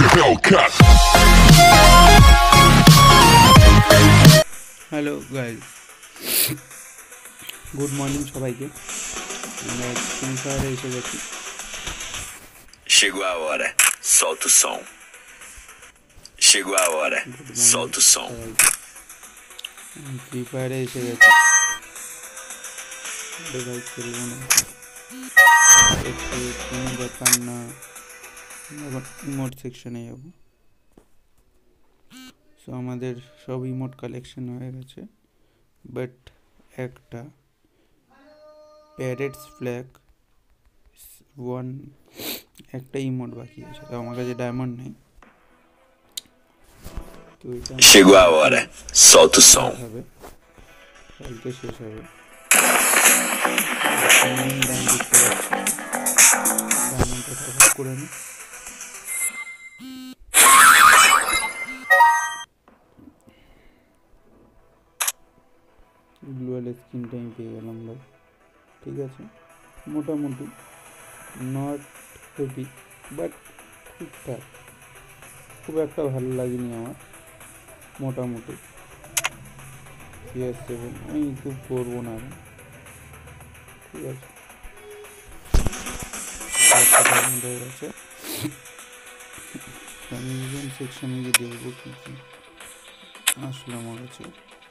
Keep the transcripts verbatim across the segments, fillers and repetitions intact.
Hellcat. Hello guys, good morning সবাইকে। আমরা free ফায়ারে এসে গেছি। Chegou a hora, solta o som. Chegou a hora, solta o som. Free ফায়ারে এসে গেছি। ভাই খেলবো না, কোনো ব্যাপার না। এবার ইমোট সেকশনে যাব। সো আমাদের সব ইমোট কালেকশন হয়ে গেছে, বাট একটা প্যারেটস ফ্ল্যাগ ওয়ান একটা ইমোট বাকি আছে, তো আমার কাছে ডায়মন্ড নেই। তো এটা Chegou a hora, solta o som. হবে, কালকে শেষ হবে। ডায়মন্ডটা সাপোর্ট করে নি। গ্লোয়াল স্কিনটা আমি পেয়ে গেলাম ভাই, ঠিক আছে। মোটামুটি নট হেভি বাট ঠিকঠাক, খুব একটা ভালো লাগেনি আমার। মোটামুটি সিএস সেভেন আমি খুব করবো না, ঠিক আছে। হয়ে গেছে, আমি সেকশনে গিয়ে দেখবো কী কী আসলে আমার কাছে।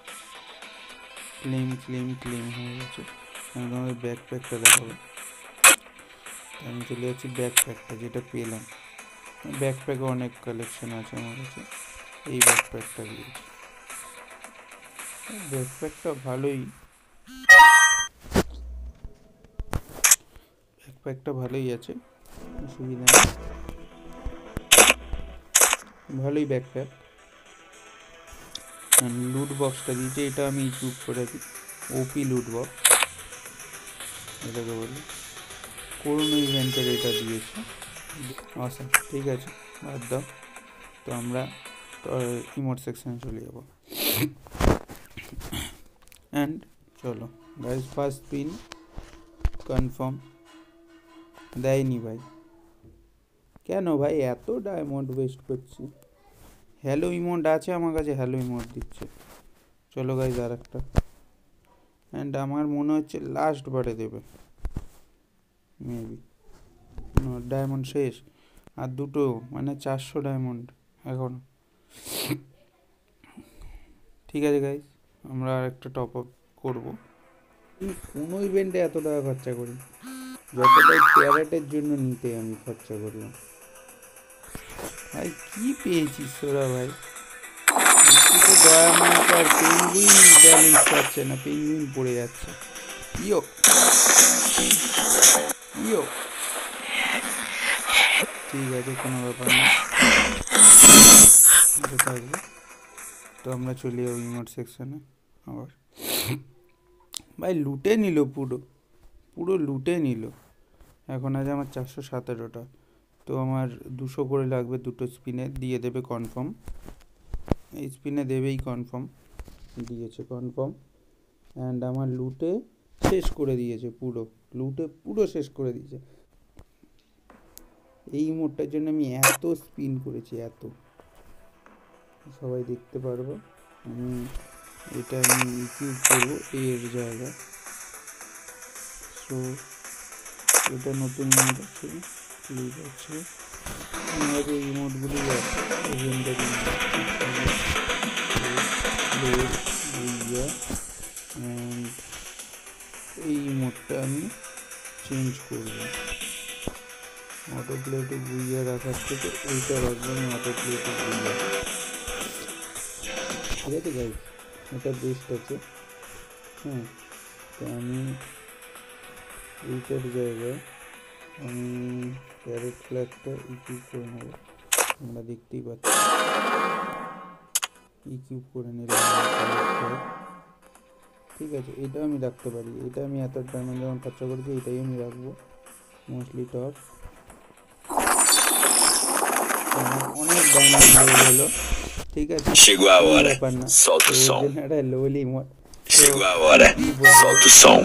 ক্লেম ক্লেম ক্লেম হয়ে গেছে। আমি তোমাদের ব্যাকপ্যাকটা দেখাবো। আমি চলে যাচ্ছি ব্যাকপ্যাকটা, যেটা পেলাম। ব্যাকপ্যাকে অনেক কালেকশন আছে আমার কাছে, এই ব্যাকপ্যাকটা দিয়েছি। ব্যাকপ্যাকটা ভালোই, ব্যাকপ্যাকটা ভালোই আছে, অসুবিধা নেই, ভালোই ব্যাকপ্যাক। লুট বক্সটা দিয়েছে, এটা আমি চুপ করে দিই, ওপি লুট বক্স এটাকে বলি। করোনা ইভেন্টের এটা দিয়েছে, আচ্ছা ঠিক আছে, বাদ দাও। তো আমরা ইমোট সেকশনে চলে যাব। অ্যান্ড চলো গাইস, ফার্স্ট পিন কনফার্ম দেয়নি ভাই। কেন ভাই এত ডায়মন্ড ওয়েস্ট করছি? হ্যালো ইমোট আছে আমার কাছে, হ্যালো ইমোট দিচ্ছে। চলো গাইস আর একটা, অ্যান্ড আমার মনে হচ্ছে লাস্ট বারে দেবে মেবি। ডায়মন্ড শেষ, আর দুটো, মানে চারশো ডায়মন্ড এখন। ঠিক আছে গাইস, আমরা আর একটা টপ আপ করবো। কোনো ইভেন্টে এত টাকা খরচা করি, যতটাই প্যারেটের জন্য নিতে আমি খরচা করলাম। ভাই কি পেয়েছিস তোরা ভাই? তো দয়া মনে কর, পেঙ্গুইন ব্যালেন্স পাচ্ছে না, পেঙ্গুইন পড়ে যাচ্ছে। ইয়ো ইয়ো ঠিক আছে, কোনো ব্যাপার না, থাকবে। তো আমরা চলি যাবো ইমোট সেকশনে আবার। ভাই লুটে নিল, পুরো পুরো লুটে নিল। এখন আছে আমার চারশো সতেরোটা, তো আমার দুশো করে লাগবে দুটো স্পিনে, দিয়ে দেবে কনফার্ম। এই স্পিনে দেবেই কনফার্ম, দিয়েছে কনফার্ম। অ্যান্ড আমার লুটে শেষ করে দিয়েছে, পুরো লুটে পুরো শেষ করে দিয়েছে। এই মোডটার জন্য আমি এত স্পিন করেছি, এত, সবাই দেখতে পারবো। আমি এটা আমি ইউজ করবো এর জায়গায়। সো এটা নতুন মোড আছে, ক্লিক আছে, আমাদের এই মোডগুলি এই মোডটা আমি চেঞ্জ করবো। অটো প্লেটে বুইয়া রাখার থেকে এইটা রাখবো আমি, অটো প্লেটে বুইয়া, ঠিক আছে গাইস, এটা বেস্ট আছে। হ্যাঁ, তো আমি এইটার জায়গায় আমি প্যারেট ফ্ল্যাগটা ইকিউব করে নেবো। আমরা দেখতেই পাচ্ছি ইকিউব করে নিলাম, ঠিক আছে। এটা আমি রাখতে পারি, এটা আমি এত ডায়মন্ড যখন খরচা করেছি এটাই আমি রাখবো মোস্টলি টপ। অনেক ডায়মন্ড হলো, ঠিক আছে। Chegou a hora, solta o som. Chegou a hora, solta o som.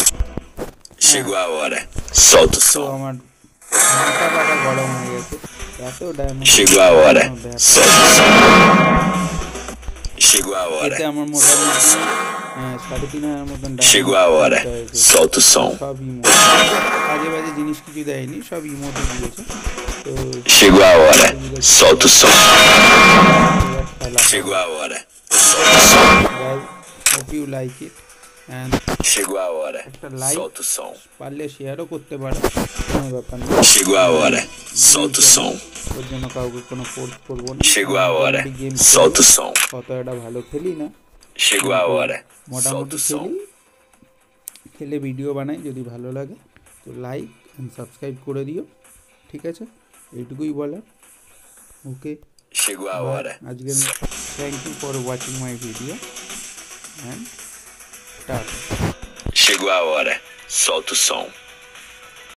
Chegou a hora, solta o som. আমার মাথা পাটা গরম হয়ে গেছে, এত diamond Chegou a hora. Solta o som. Chegou a hora. এতে আমার মোটামুটি সাড়ে তিন হাজার মতন Chegou a hora. Solta o som. সব ইমোট বাজে বাজে জিনিস কিছু দেয়নি, সব ইমোটে দিয়েছে। তো Chegou a hora. Solta o som. খেলা Chegou a hora. Solta o som. guys, hope you like it and Chegou a hora. একটা লাইক Solta o som. পারলে শেয়ারও করতে পারো, কোনো ব্যাপার না। Chegou a hora. Solta o som. ওর জন্য কাউকে কোনো ফোর্স করবো না। Chegou a hora. Game Solta o som. কত একটা ভালো খেলি না, Chegou a hora. মোটামুটি Solta o som. খেলি, খেলে ভিডিও বানাই। যদি ভালো লাগে তো লাইক অ্যান্ড সাবস্ক্রাইব করে দিও, ঠিক আছে? এইটুকুই বলার। Okay, Chegou a hora. আজকে thank you for watching my video and tata. Chegou a hora. Solta o som.